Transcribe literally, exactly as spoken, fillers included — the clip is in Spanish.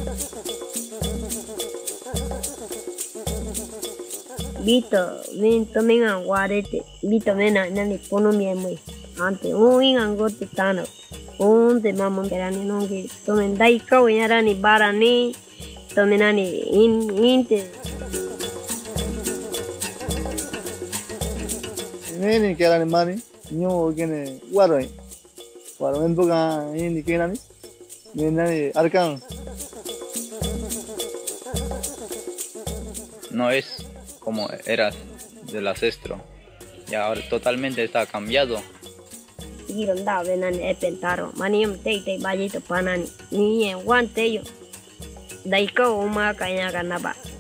Vito, ven, tomen aguarete. Vito, ven a nani, pono mi muy. Ante, un ingango titano. Un de mamón que rani nongi. Tomen daika, uñarani, barani. Tomen nani, in, inte. Nene que era mani, no tiene guaro. Guaro, en boca, en que nani. Nene, arcan. No es como eras del ancestro. Y ahora totalmente está cambiado. Giron da venan e pentaro. Maniam te te vallito panani. Ni en guante yo. Daika uma kanya ganaba.